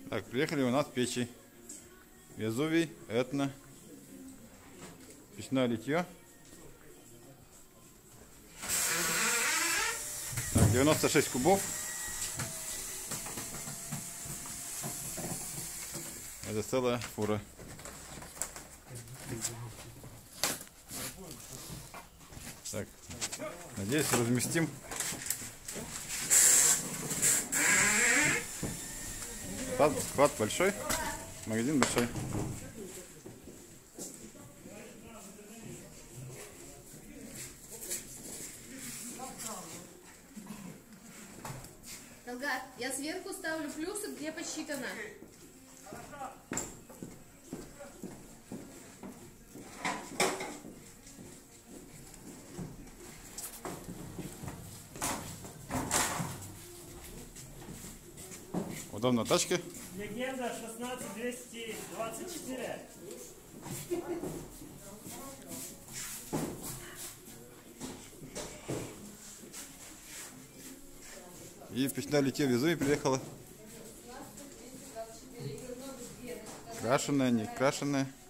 Так, приехали у нас печи. Везувий, Этна. Печное литье. Так, 96 кубов. Это целая фура. Так, надеюсь, разместим. Склад большой, магазин большой. Талгат, я сверху ставлю плюсы, где посчитано. Удобно тачки. Легенда 16224. И печное литье Везувий приехала. Крашеная, не крашеная.